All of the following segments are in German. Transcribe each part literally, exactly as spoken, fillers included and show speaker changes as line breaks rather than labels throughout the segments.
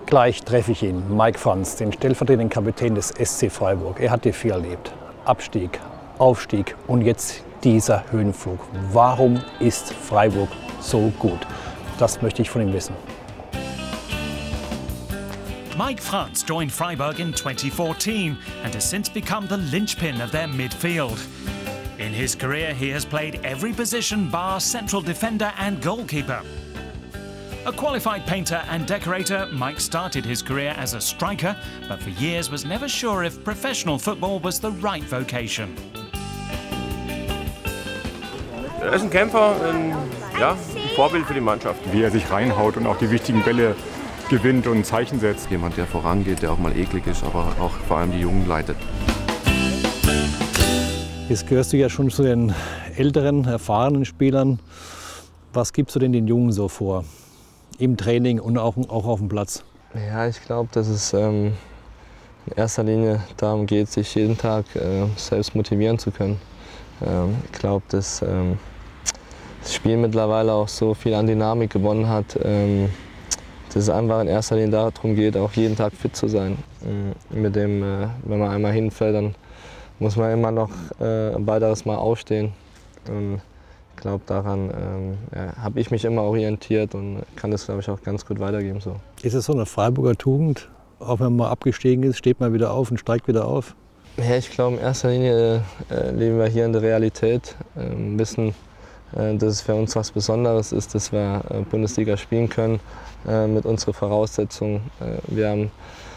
Gleich treffe ich ihn, Mike Franz, den stellvertretenden Kapitän des S C Freiburg. Er hat die viel erlebt. Abstieg, Aufstieg und jetzt dieser Höhenflug. Warum ist Freiburg so gut? Das möchte ich von ihm wissen.
Mike Franz joined Freiburg in twenty fourteen and has since become the linchpin of their midfield. In his career, he has played every position bar central defender and goalkeeper. A qualified painter and decorator, Mike started his career as a striker, but for years was never sure if professional football was the right vocation.
Er ist ein Kämpfer, ein, ja, ein Vorbild für die Mannschaft.
Wie er sich reinhaut und auch die wichtigen Bälle gewinnt und ein Zeichen setzt.
Jemand, der vorangeht, der auch mal eklig ist, aber auch vor allem die Jungen leitet.
Jetzt gehörst du ja schon zu den älteren, erfahrenen Spielern. Was gibst du denn den Jungen so vor? Im Training und auch, auch auf dem Platz?
Ja, ich glaube, dass es ähm, in erster Linie darum geht, sich jeden Tag äh, selbst motivieren zu können. Ähm, ich glaube, dass ähm, das Spiel mittlerweile auch so viel an Dynamik gewonnen hat, ähm, dass es einfach in erster Linie darum geht, auch jeden Tag fit zu sein. Ähm, mit dem, äh, wenn man einmal hinfällt, dann muss man immer noch äh, ein weiteres Mal aufstehen. Und ich glaube, daran ähm, ja, habe ich mich immer orientiert und kann das, glaube ich, auch ganz gut weitergeben. So.
Ist es so eine Freiburger Tugend? Auch wenn man mal abgestiegen ist, steht man wieder auf und steigt wieder auf?
Ja, ich glaube, in erster Linie äh, leben wir hier in der Realität. Äh, wissen, äh, dass es für uns was Besonderes ist, dass wir äh, Bundesliga spielen können äh, mit unseren Voraussetzungen. Äh, wir haben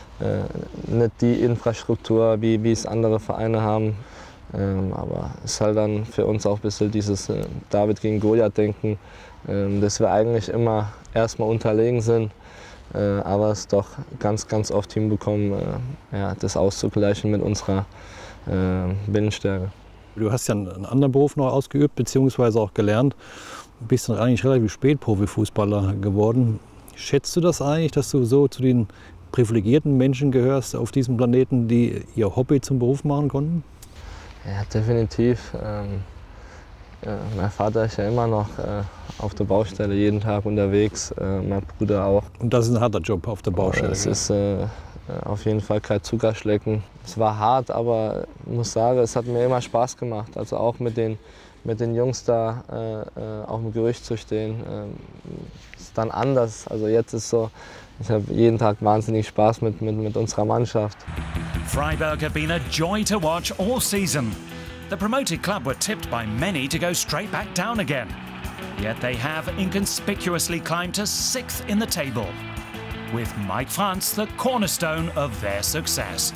äh, nicht die Infrastruktur, wie, wie es andere Vereine haben. Ähm, aber es ist halt dann für uns auch ein bisschen dieses äh, David gegen Goliath-Denken, äh, dass wir eigentlich immer erstmal unterlegen sind, äh, aber es doch ganz, ganz oft hinbekommen, äh, ja, das auszugleichen mit unserer äh, Binnenstärke.
Du hast ja einen anderen Beruf noch ausgeübt, beziehungsweise auch gelernt. Du bist dann eigentlich relativ spät Profifußballer geworden. Schätzt du das eigentlich, dass du so zu den privilegierten Menschen gehörst auf diesem Planeten, die ihr Hobby zum Beruf machen konnten?
Ja, definitiv. Ähm, ja, mein Vater ist ja immer noch äh, auf der Baustelle jeden Tag unterwegs, äh, mein Bruder auch.
Und das ist ein harter Job auf der Baustelle?
Es ist äh, auf jeden Fall kein Zuckerschlecken. Es war hart, aber ich muss sagen, es hat mir immer Spaß gemacht. Also auch mit den, mit den Jungs da äh, auf dem Gerücht zu stehen, äh, ist dann anders. Also jetzt ist so, ich habe jeden Tag wahnsinnig Spaß mit, mit, mit unserer Mannschaft.
Freiburg have been a joy to watch all season. The promoted club were tipped by many to go straight back down again. Yet they have inconspicuously climbed to sixth in the table, with Mike Franz the cornerstone of their success.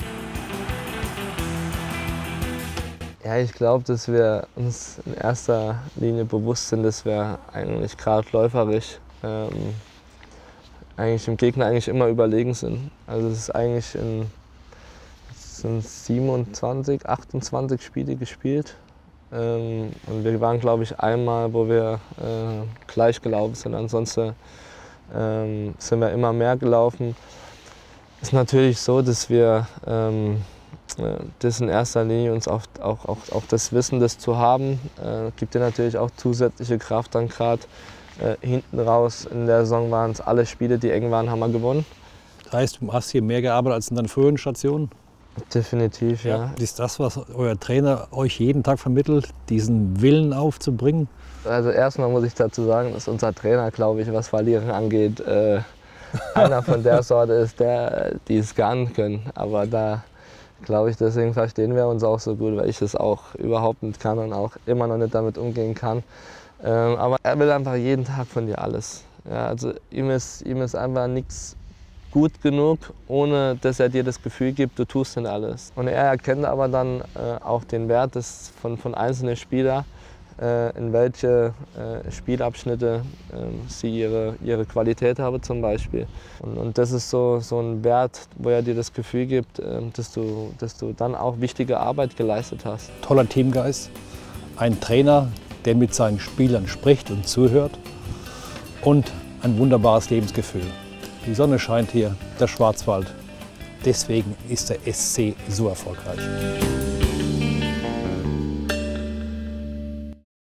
Ja, ich glaube, dass wir uns in erster Linie bewusst sind, dass wir eigentlich gerade läuferisch ähm, eigentlich dem Gegner eigentlich immer überlegen sind. Also es ist eigentlich in es sind siebenundzwanzig, achtundzwanzig Spiele gespielt. Ähm, und wir waren, glaube ich, einmal, wo wir äh, gleich gelaufen sind. Ansonsten ähm, sind wir immer mehr gelaufen. Es ist natürlich so, dass wir ähm, das in erster Linie uns auch, auch, auch, auch das Wissen, das zu haben, äh, gibt dir natürlich auch zusätzliche Kraft dann gerade. Äh, hinten raus in der Saison waren es alle Spiele, die eng waren, haben wir gewonnen.
Das heißt, du hast hier mehr gearbeitet als in deinen früheren Stationen?
Definitiv, ja.
ja. Ist das, was euer Trainer euch jeden Tag vermittelt, diesen Willen aufzubringen?
Also erstmal muss ich dazu sagen, dass unser Trainer, glaube ich, was Verlieren angeht, äh, einer von der Sorte ist, der, die es gar nicht können. Aber da glaube ich, deswegen verstehen wir uns auch so gut, weil ich es auch überhaupt nicht kann und auch immer noch nicht damit umgehen kann. Ähm, aber er will einfach jeden Tag von dir alles. Ja, also ihm ist, ihm ist einfach nichts gut genug, ohne dass er dir das Gefühl gibt, du tust denn alles. Und er erkennt aber dann äh, auch den Wert des, von, von einzelnen Spielern, äh, in welche äh, Spielabschnitte äh, sie ihre, ihre Qualität haben zum Beispiel. Und, und das ist so, so ein Wert, wo er dir das Gefühl gibt, äh, dass, du, dass du dann auch wichtige Arbeit geleistet hast.
Toller Teamgeist, ein Trainer, der mit seinen Spielern spricht und zuhört und ein wunderbares Lebensgefühl. Die Sonne scheint hier, der Schwarzwald. Deswegen ist der S C so erfolgreich.